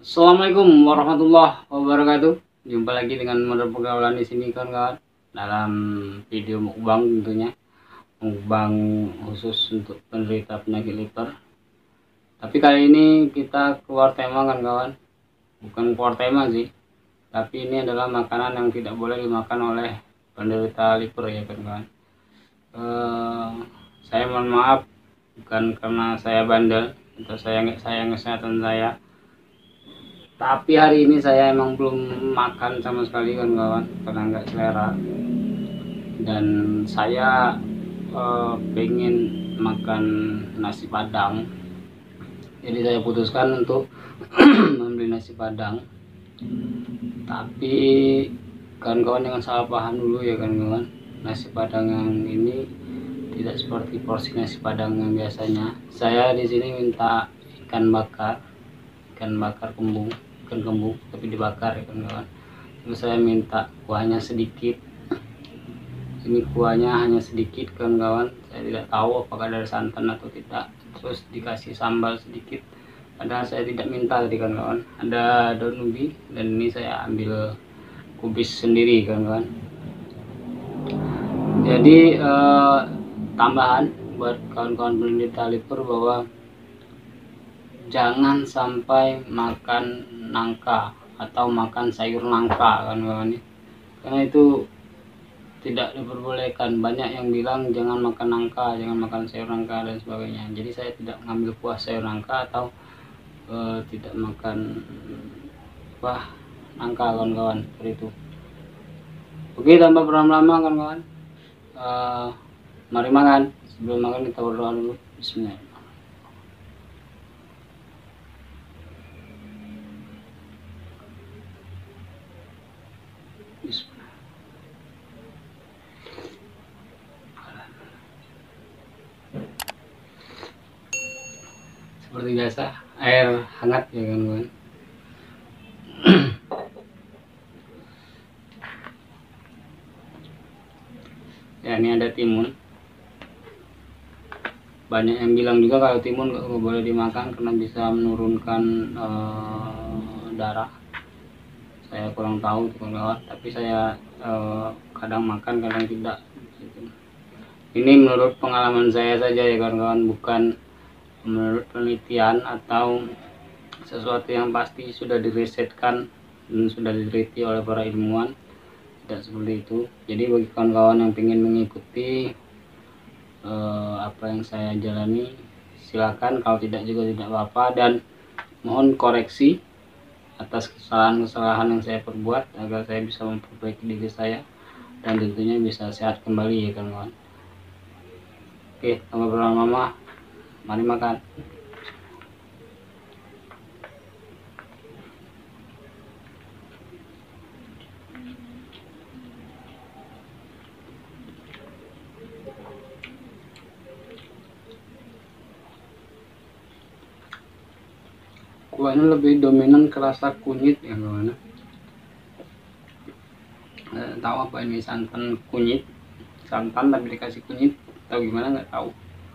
Assalamualaikum warahmatullahi wabarakatuh. Jumpa lagi dengan model pergaulan di sini kawan-kawan. Dalam video mukbang tentunya. Mukbang khusus untuk penderita penyakit liver. Tapi kali ini kita keluar tema kan kawan. Bukan keluar tema sih. Tapi ini adalah makanan yang tidak boleh dimakan oleh penderita liver ya kawan-kawan. Saya mohon maaf, bukan karena saya bandel atau saya nggak sayang kesehatan saya. Tapi hari ini saya emang belum makan sama sekali kawan-kawan karena nggak selera. Dan saya pengen makan nasi padang. Jadi saya putuskan untuk membeli nasi padang. Tapi kawan-kawan jangan salah paham dulu ya kawan-kawan. Nasi padang yang ini tidak seperti porsi nasi padang yang biasanya. Saya di sini minta ikan bakar kembung, ikan kembung tapi dibakar ya kawan-kawan. Terus saya minta kuahnya sedikit. Ini kuahnya hanya sedikit kawan-kawan. Saya tidak tahu apakah dari santan atau tidak. Terus dikasih sambal sedikit. Padahal saya tidak minta tadi kawan-kawan. Ada daun ubi dan ini saya ambil kubis sendiri kawan-kawan. Jadi tambahan buat kawan-kawan penderita liver bahwa jangan sampai makan nangka atau makan sayur nangka kawan-kawan, karena itu tidak diperbolehkan. Banyak yang bilang jangan makan nangka, jangan makan sayur nangka dan sebagainya. Jadi saya tidak mengambil kuah sayur nangka atau tidak makan nangka kawan-kawan, seperti itu. Oke, tanpa berlama-lama kawan-kawan, mari makan. Sebelum makan kita berdoa dulu. Bismillah. Seperti biasa, air hangat ya kawan-kawan. Ya, ini ada timun. Banyak yang bilang juga kalau timun nggak boleh dimakan karena bisa menurunkan darah. Saya kurang tahu kawan-kawan, tapi saya kadang makan kadang tidak. Ini menurut pengalaman saya saja ya kawan-kawan, bukan menurut penelitian atau sesuatu yang pasti sudah dirisetkan dan sudah diteliti oleh para ilmuwan. Tidak seperti itu. Jadi bagi kawan-kawan yang ingin mengikuti apa yang saya jalani, silakan. Kalau tidak juga tidak apa-apa, dan mohon koreksi atas kesalahan-kesalahan yang saya perbuat agar saya bisa memperbaiki diri saya dan tentunya bisa sehat kembali ya kawan-kawan. Oke, tanpa berlama-lama, mari makan. Kuahnya lebih dominan ke rasa kunyit ya kawan. Tahu apa ini santan kunyit, santan tapi dikasih kunyit, tahu gimana nggak tahu.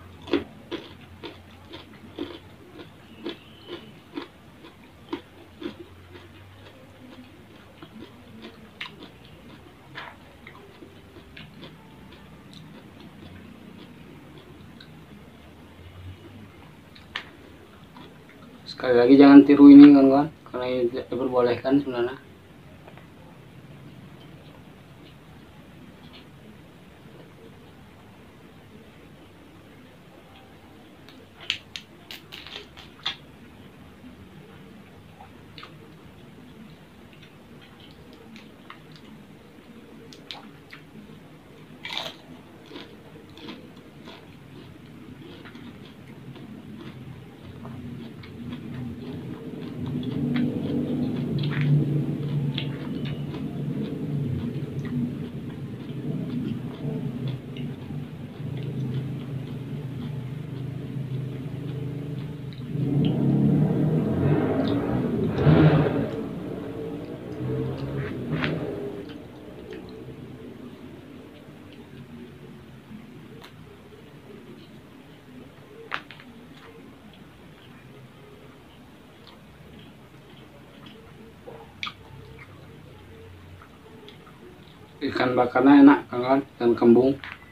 Sekali lagi jangan tiru ini kawan-kawan, karena ini tidak diperbolehkan sebenarnya. Ikan bakarnya enak kawan, ikan kembung.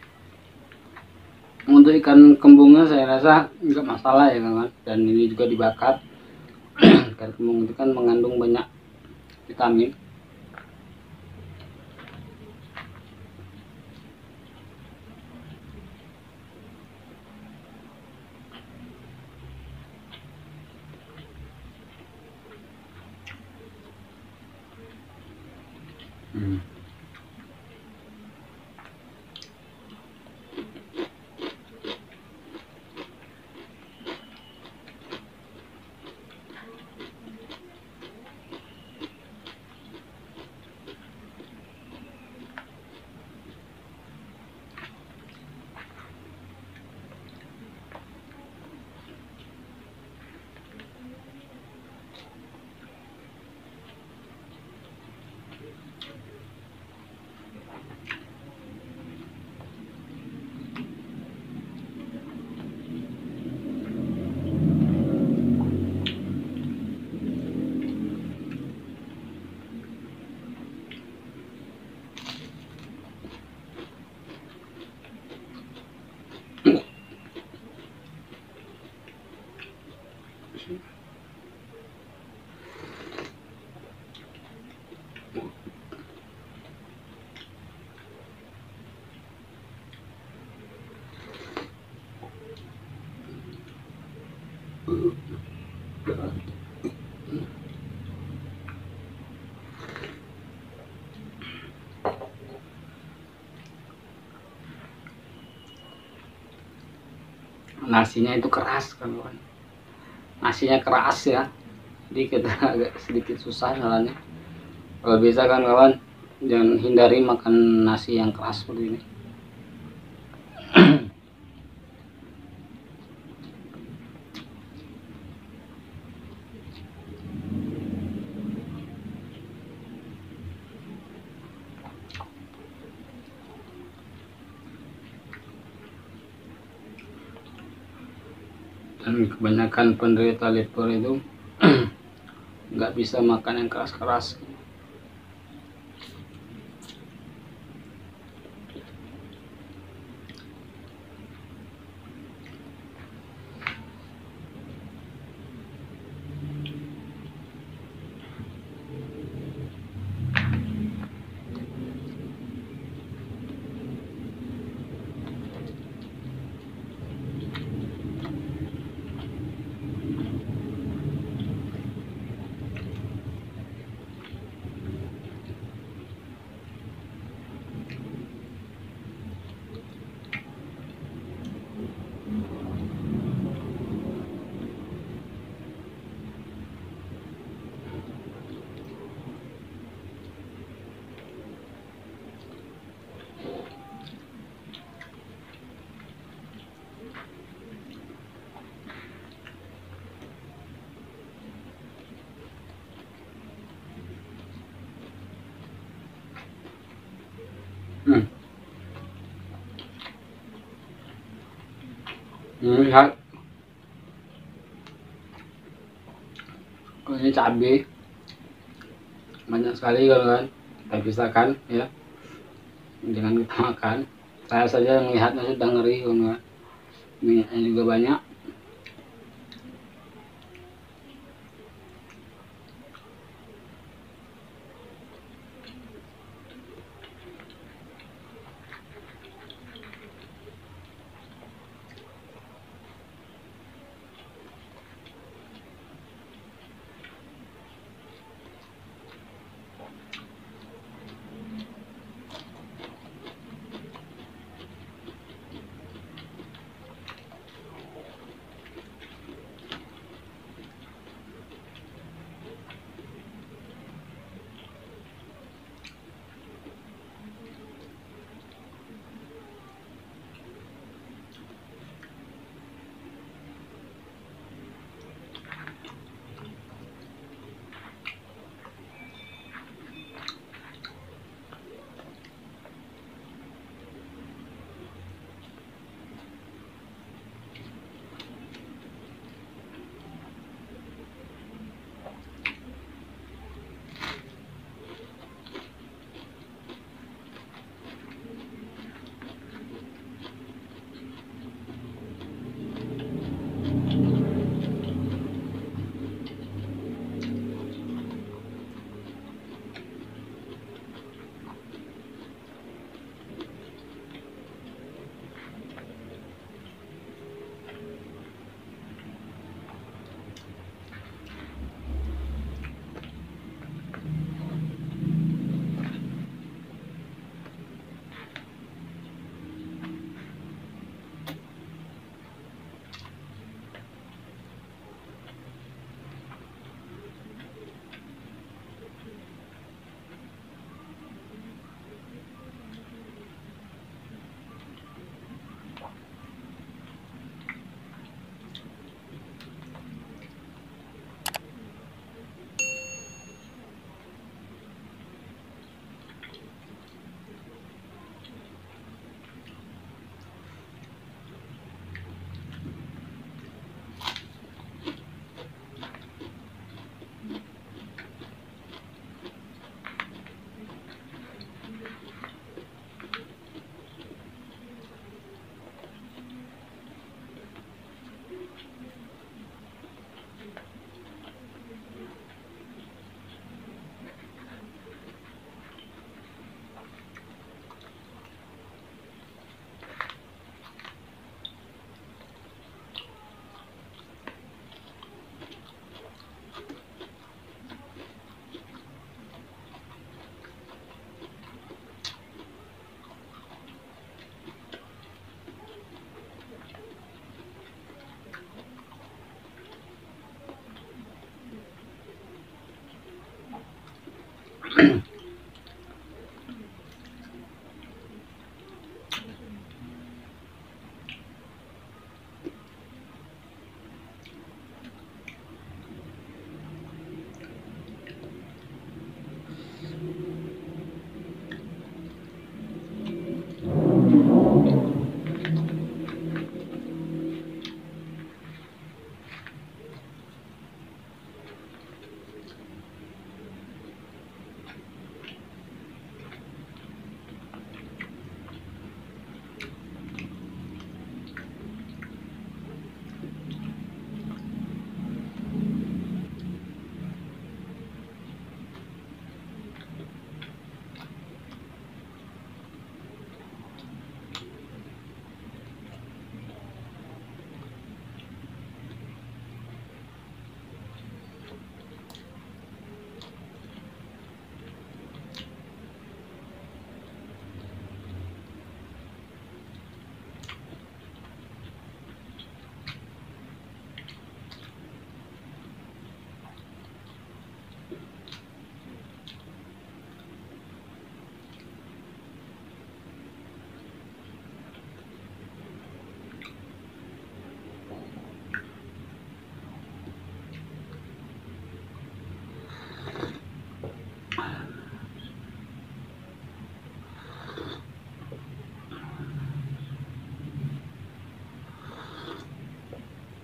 Untuk ikan kembungnya saya rasa nggak masalah ya kawan, dan ini juga dibakar. Ikan kembung itu kan mengandung banyak vitamin. Nasinya itu keras kawan, nasinya keras ya, jadi kita agak sedikit susah jalannya. Kalau bisa kan kawan, jangan hindari makan nasi yang keras seperti ini. Dan kebanyakan penderita liver itu nggak bisa makan yang keras-keras. Lihat, ini cabai banyak sekali kan, kita pisahkan ya, jangan kita makan. Saya saja melihatnya sudah ngeri kan, minyaknya juga banyak.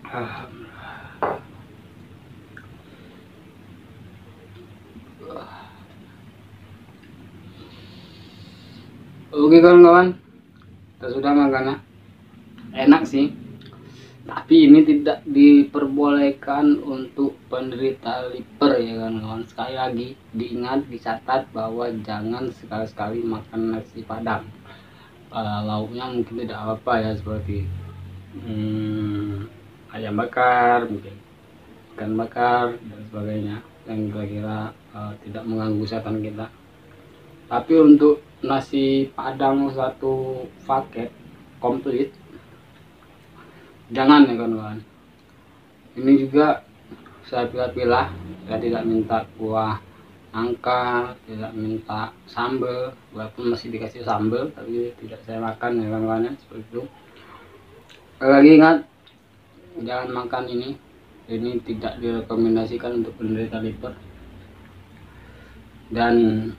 Oke kawan-kawan, kita sudah makan. Enak sih, tapi ini tidak diperbolehkan untuk penderita liver ya kawan-kawan. Sekali lagi diingat, dicatat bahwa jangan sekali-sekali makan nasi padang. Lauknya mungkin tidak apa-apa ya, seperti ayam bakar, mungkin ikan bakar dan sebagainya, yang kira-kira tidak mengganggu kesehatan kita. Tapi untuk nasi padang satu paket komplit jangan ya kawan-kawan. Ini juga saya pilah-pilah, saya tidak minta kuah nangka, tidak minta sambal, walaupun masih dikasih sambal tapi tidak saya makan ya kawan-kawan, seperti itu. Lagi ingat, jangan makan ini tidak direkomendasikan untuk penderita liver. Dan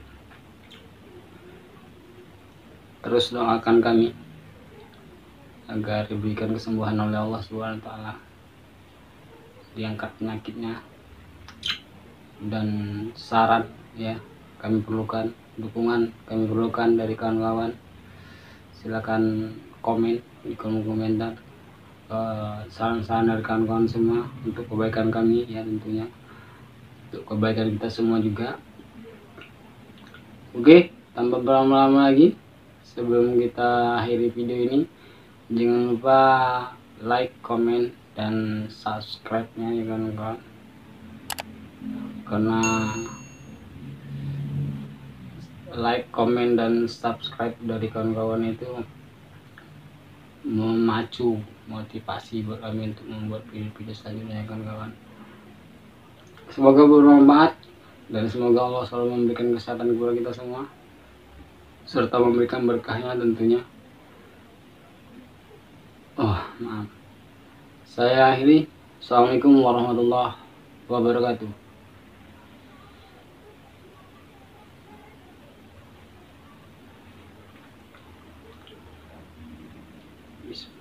terus doakan kami agar diberikan kesembuhan oleh Allah Subhanahu wa taala, diangkat penyakitnya. Dan saran ya, kami perlukan dukungan, kami perlukan dari kawan-kawan. Silakan komen di kolom komentar saran-saran dari kawan-kawan semua untuk kebaikan kami ya, tentunya untuk kebaikan kita semua juga. Oke, tanpa berlama-lama lagi, sebelum kita akhiri video ini, jangan lupa like, comment, dan subscribe-nya ya kawan-kawan. Karena like, comment, dan subscribe dari kawan-kawan itu memacu motivasi buat kami untuk membuat video-video selanjutnya ya kawan-kawan. Semoga bermanfaat dan semoga Allah selalu memberikan kesehatan kepada kita semua, serta memberikan berkahnya tentunya. Maaf. Saya akhiri. Assalamualaikum warahmatullahi wabarakatuh. Bismillah.